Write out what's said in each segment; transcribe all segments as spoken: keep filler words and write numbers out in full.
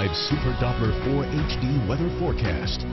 five Super Doppler four H D weather forecast.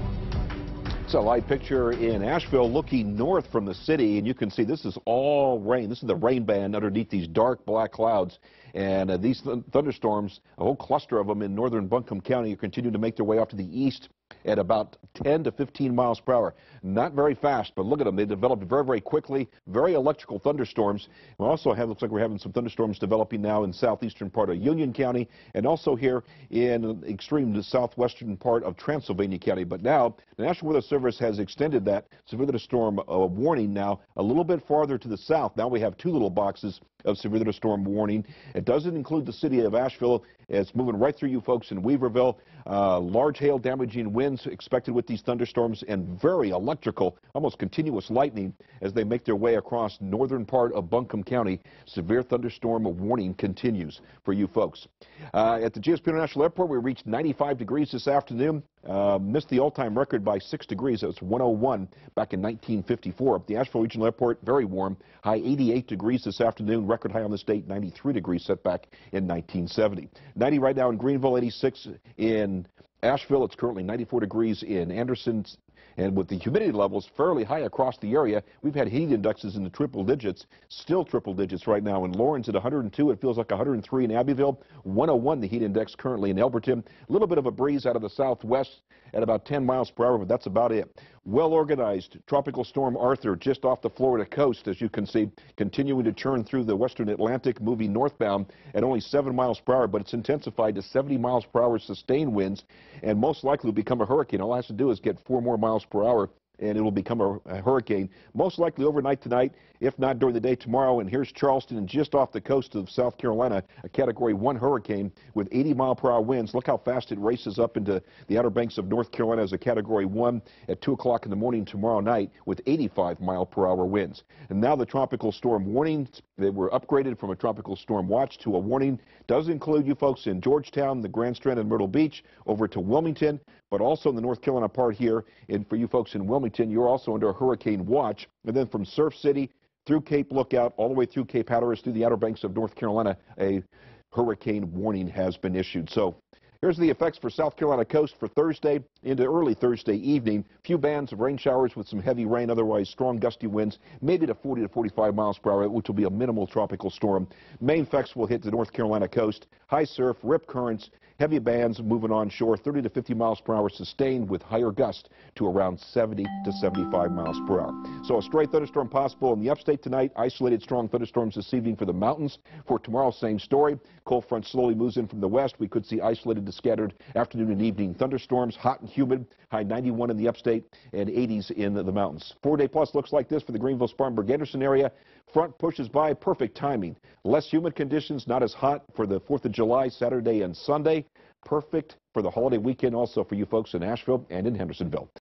It's a live picture in Asheville looking north from the city, and you can see this is all rain. This is the rain band underneath these dark black clouds. And uh, these th thunderstorms, a whole cluster of them in northern Buncombe County, are continuing to make their way off to the east at about ten to fifteen miles per hour. Not very fast, but look at them. They developed very, very quickly, very electrical thunderstorms. We also have, looks like we're having some thunderstorms developing now in southeastern part of Union County and also here in the extreme southwestern part of Transylvania County. But now the National Weather Service has extended that severe thunderstorm uh, warning now a little bit farther to the south. Now we have two little boxes of severe thunderstorm warning. It doesn't include the city of Asheville. It's moving right through you folks in Weaverville. Uh, large hail damaging winds expected with these thunderstorms and very electrical, almost continuous lightning as they make their way across northern part of Buncombe County. Severe thunderstorm warning continues for you folks. Uh, at the G S P International Airport, we reached ninety-five degrees this afternoon. Uh, missed the all-time record by six degrees. It was one oh one back in nineteen fifty-four. The Asheville Regional Airport, very warm. High eighty-eight degrees this afternoon. Record high on the state, ninety-three degrees set back in nineteen seventy. ninety right now in Greenville, eighty-six in Asheville. It's currently ninety-four degrees in Anderson. And with the humidity levels fairly high across the area, we've had heat indexes in the triple digits, still triple digits right now. In Lawrence at one hundred two, it feels like one hundred three in Abbeville, one oh one the heat index currently in Elberton. A little bit of a breeze out of the southwest at about ten miles per hour, but that's about it. Well organized Tropical Storm Arthur just off the Florida coast, as you can see, continuing to churn through the western Atlantic, moving northbound at only seven miles per hour, but it's intensified to seventy miles per hour sustained winds, and most likely will become a hurricane. All it has to do is get four more miles per hour, and it will become a, a hurricane, most likely overnight tonight, if not during the day tomorrow. And here's Charleston, and just off the coast of South Carolina, a Category one hurricane with eighty mile per hour winds. Look how fast it races up into the Outer Banks of North Carolina as a Category one at two o'clock in the morning tomorrow night with eighty-five mile per hour winds. And now the tropical storm warning, they were upgraded from a tropical storm watch to a warning. Does include you folks in Georgetown, the Grand Strand, and Myrtle Beach, over to Wilmington, but also in the North Carolina part here. And for you folks in Wilmington, you're also under a hurricane watch. And then from Surf City through Cape Lookout, all the way through Cape Hatteras, through the Outer Banks of North Carolina, a hurricane warning has been issued. So here's the effects for South Carolina coast for Thursday into early Thursday evening. Few bands of rain showers with some heavy rain, otherwise strong gusty winds, maybe to forty to forty-five miles per hour, which will be a minimal tropical storm. Main effects will hit the North Carolina coast. High surf, rip currents, heavy bands moving onshore, thirty to fifty miles per hour sustained with higher gusts to around seventy to seventy-five miles per hour. So a stray thunderstorm possible in the upstate tonight. Isolated strong thunderstorms this evening for the mountains. For tomorrow, same story. Cold front slowly moves in from the west. We could see isolated to scattered afternoon and evening thunderstorms, hot and humid, high ninety-one in the upstate and eighties in the mountains. Four-day plus looks like this for the Greenville, Spartanburg, Anderson area. Front pushes by, perfect timing. Less humid conditions, not as hot for the fourth of July, Saturday and Sunday. Perfect for the holiday weekend also for you folks in Asheville and in Hendersonville.